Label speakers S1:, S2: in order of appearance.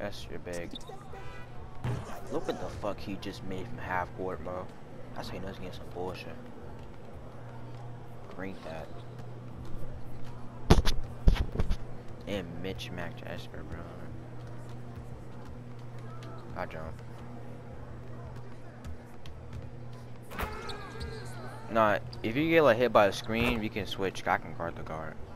S1: Esper big. Look what the fuck he just made from half court, bro. That's how he knows getting some bullshit. Great that. And Mitch Mac to Esper, bro. I jump. Nah, if you get like hit by a screen, you can switch. I can guard the guard.